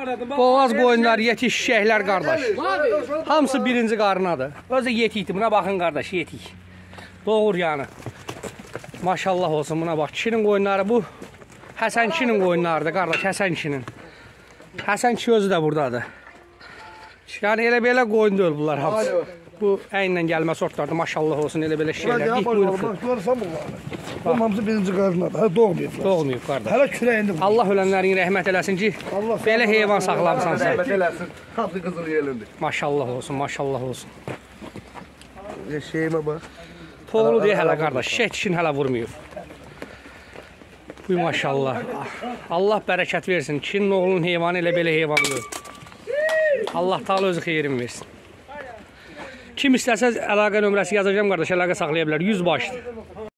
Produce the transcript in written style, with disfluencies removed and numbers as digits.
Boğaz qoyunlar, yetiş şişəklər qardaş. Hamısı birinci qarınadır. Özü yetikdir. Buna baxın qardaş, yetik. Doğur yani. Maşallah olsun buna bax. Kişinin qoyunları bu. Həsən kişinin qoyunlarıdır qardaş, Həsən kişinin. Həsən kişi özü də buradadır. Yəni elə belə qoyun deyil bunlar hamısı. Bu əyinlə gəlmə sortlardır. Maşallah olsun elə belə şeylər. İlk buyruqdur. Görürsən bunları. Bu hamısı birinci qarınadır. Hələ doğmayıblar. Doğmayıb qardaş. Hələ kürəyində. Allah ölənlərin rəhmət eləsin ki, belə heyvan saxlamısan sən. Rəhmət eləsin. Hamısı qızıl yelindir. Maşallah olsun, maşallah olsun. Şeyimə bax. Toğlu deyə hələ qardaş, şişək dişin hələ vurmuyor. Bu maşallah. Allah bərəkət versin. Kişinin oğlunun heyvanı elə belə heyvandır. Allah Taala özü xeyrin versin. Kim istəsəz əlaqə nömrəsi yazacağım qardaş, əlaqə saxlaya bilər. 100 başdır.